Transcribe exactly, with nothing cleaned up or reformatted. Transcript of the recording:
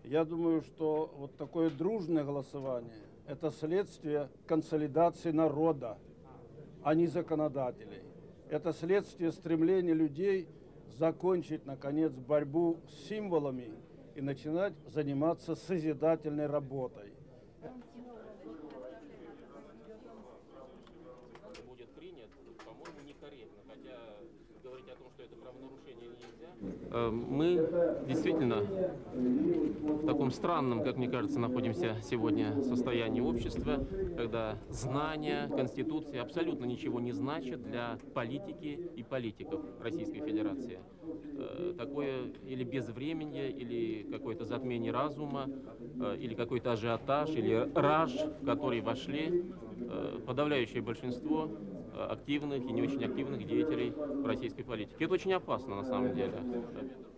Я думаю, что вот такое дружное голосование – это следствие консолидации народа, а не законодателей. Это следствие стремления людей закончить, наконец, борьбу с символами и начинать заниматься созидательной работой. Будет принят, по-моему, некорректно, хотя говорить о том, что это правонарушение, нельзя. Мы действительно в таком странном, как мне кажется, находимся сегодня состоянии общества, когда знание Конституции абсолютно ничего не значит для политики и политиков Российской Федерации. Такое или безвременье, или какое-то затмение разума, или какой-то ажиотаж, или раж, в который вошли подавляющее большинство активных и не очень активных деятелей в российской политике. Это очень опасно на самом деле.